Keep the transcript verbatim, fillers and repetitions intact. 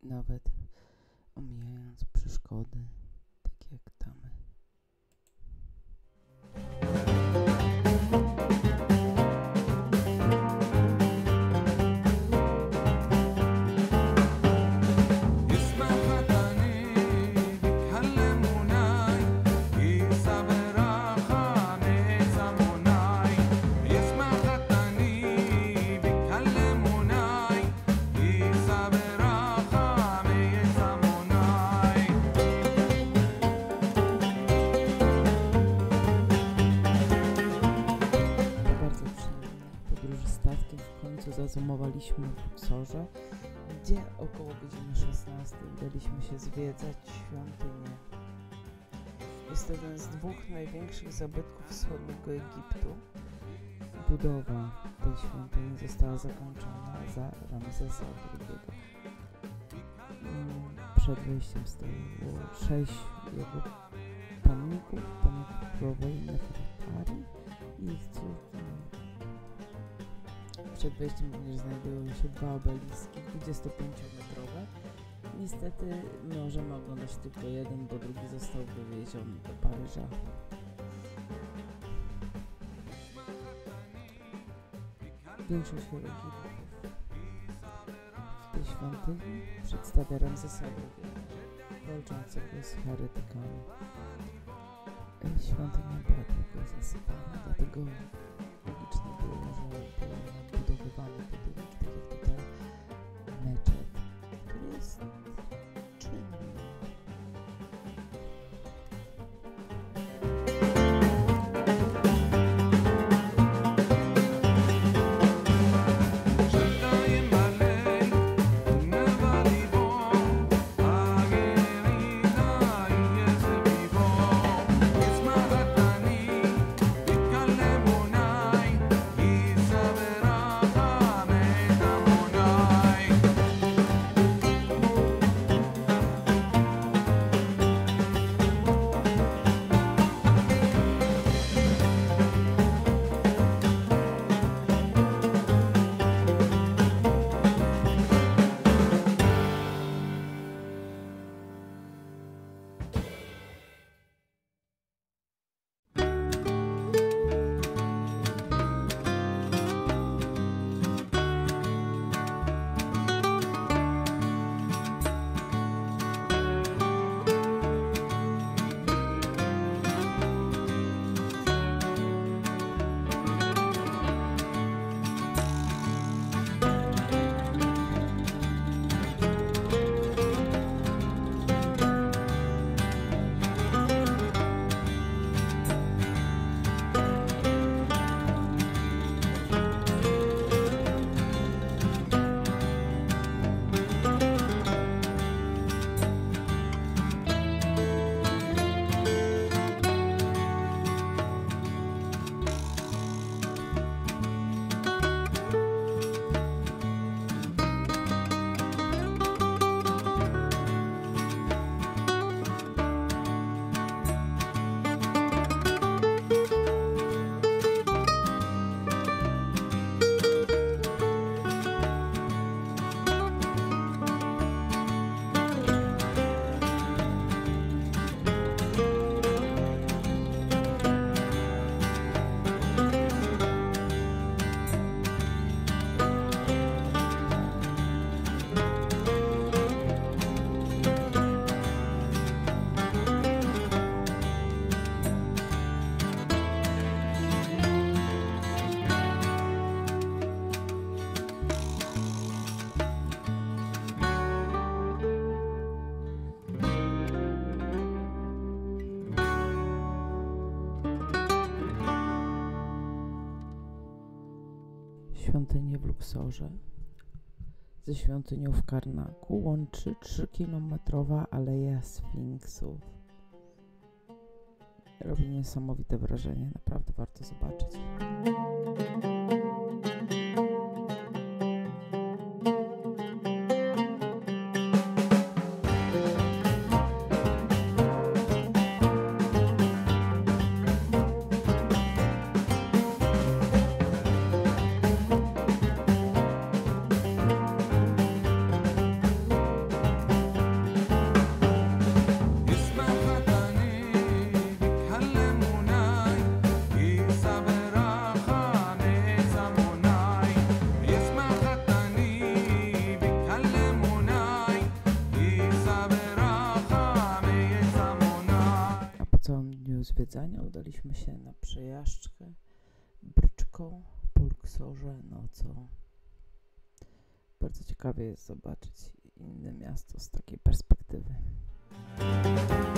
nawet omijając przeszkody, takie jak tamy. Zazumowaliśmy w Luxorze, gdzie około godziny szesnastej udaliśmy się zwiedzać świątynię. Jest to jeden z dwóch największych zabytków wschodniego Egiptu. Budowa tej świątyni została zakończona za Ramzesa drugiego. Przed wejściem stało sześć jego pomników, pomników królowej Nefertari i ich córki. Przed wejściem również znajdują się dwa obeliski dwudziestopięciometrowe. Niestety możemy oglądać tylko jeden, bo drugi został wywieziony do Paryża. Większość hieroglifów w tej świątyni przedstawia Ramzesa drugiego, walczącego z heretykami. Świątynia była tylko zasypana, dlatego logiczne było, że były budowywane budynki, tak jak tutaj meczet, który jest czynny. Świątynię w Luxorze ze świątynią w Karnaku łączy trzykilometrowa Aleja Sfinksów. Robi niesamowite wrażenie, naprawdę warto zobaczyć. zwiedzania udaliśmy się na przejażdżkę bryczką po Luxorze nocą. Bardzo ciekawie jest zobaczyć inne miasto z takiej perspektywy.